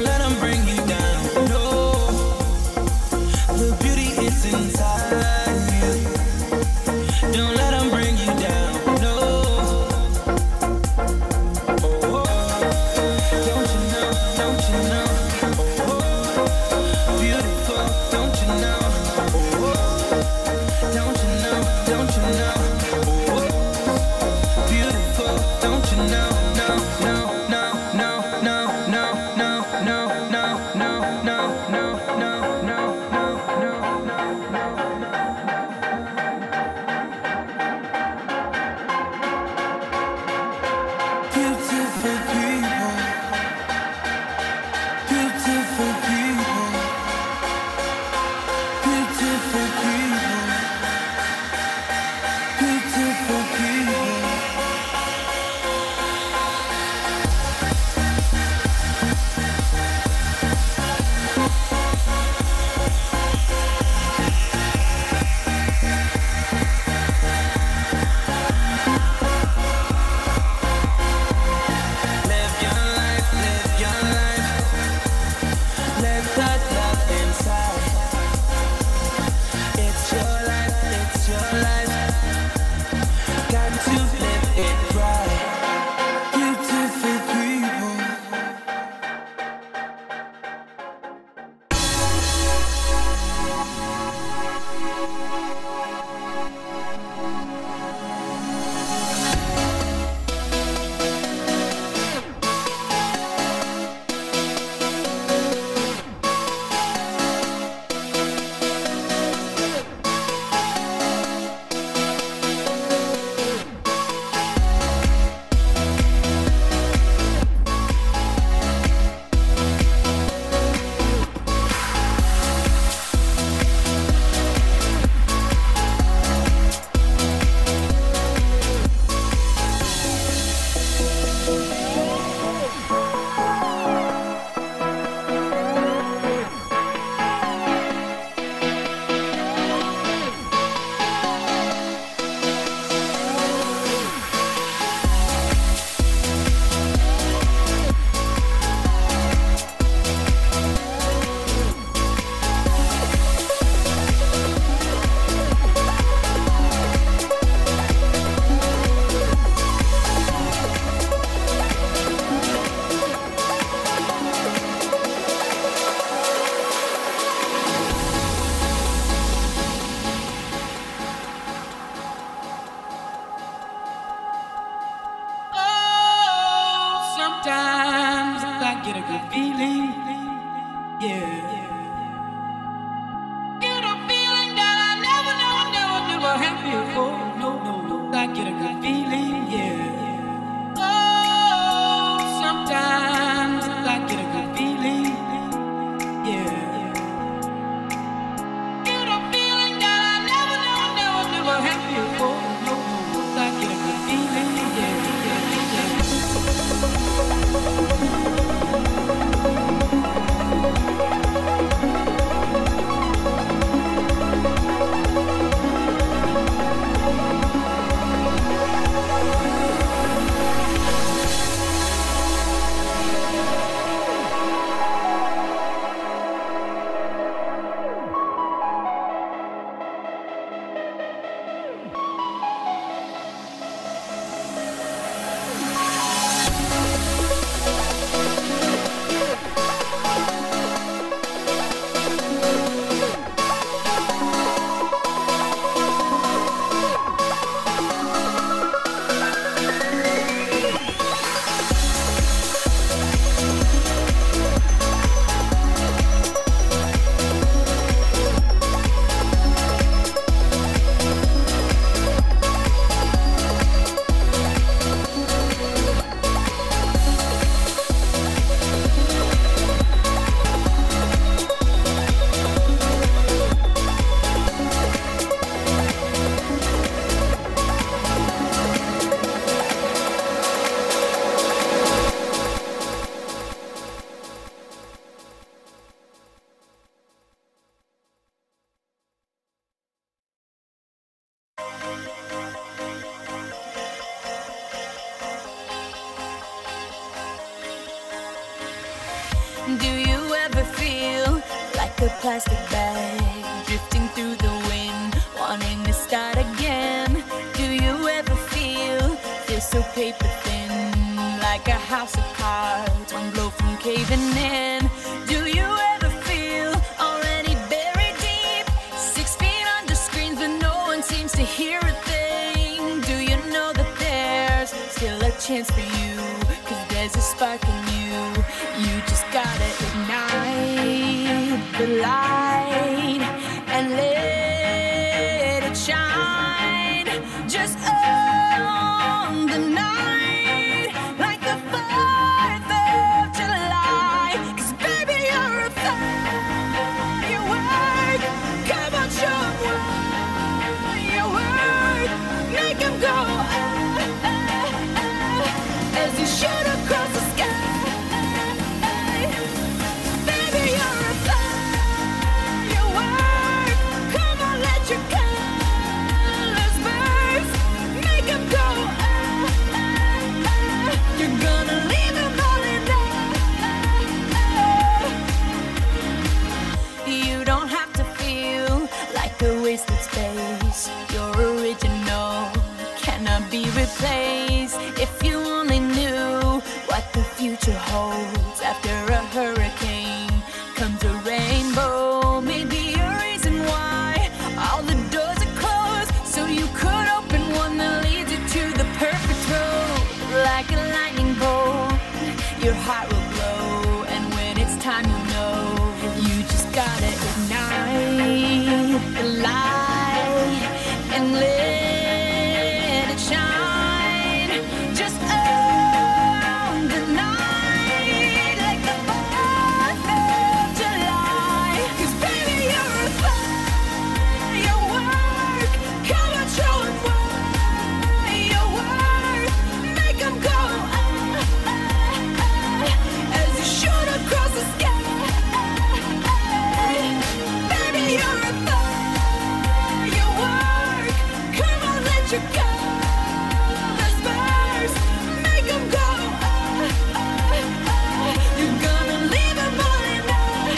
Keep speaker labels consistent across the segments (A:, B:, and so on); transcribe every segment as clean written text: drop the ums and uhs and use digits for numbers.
A: let them bring you down. No, the beauty is inside you. Don't let them bring you down. No. Oh, don't you know? Don't you know? Oh, beautiful. Don't you know? Oh, don't you know? Don't you know? Oh, beautiful. Don't you know? No, no, no, no, no, no, no, no, no, no, no, no, no, no, no, no, no. Beautiful people, beautiful people, beautiful people, beautiful people. ever feel like a plastic bag drifting through the wind, wanting to start again? Do you ever feel so paper thin, like a house of cards, one blow from caving in? Do you ever feel already buried deep, 6 feet under screens, but no one seems to hear a thing? Do you know that there's still a chance for you, 'cause there's a spark in you? You just gotta ignite the light and let it shine. Just on the night, like the 4th of July. 'Cause baby, you're a firework. Come on, show 'em what you work. Make 'em go as you shoot across the sky. Baby, you're a firework. Come on, let your colors burst. Make 'em go. You're gonna leave 'em all in there. You don't have to feel like a wasted space. You're original, cannot be replaced. If you only knew what the future holds. After a hurricane comes a rainbow. Maybe a reason why all the doors are closed, so you could open one that leads you to the perfect road. Like a lightning bolt, your heart will glow, and when it's time, you know you just gotta ignite the light and let it shine. Just on the night, like the 4th of July. 'Cause baby, you're a firework. Come on, show 'em what you work. Make 'em go as you shoot across the sky. Baby, you're a firework. Come on, let your colors burst. Make 'em go. You're gonna leave 'em all in there.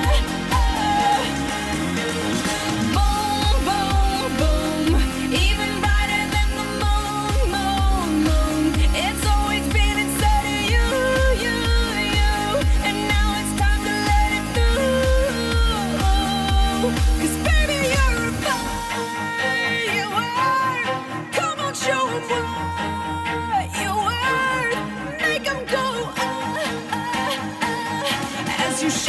A: Boom, boom, boom. Even brighter than the moon, moon, moon. It's always been inside of you, you, you. And now it's time to let it through. 'Cause baby, you're a firework. Come on, show 'em what you worth. Make 'em go as you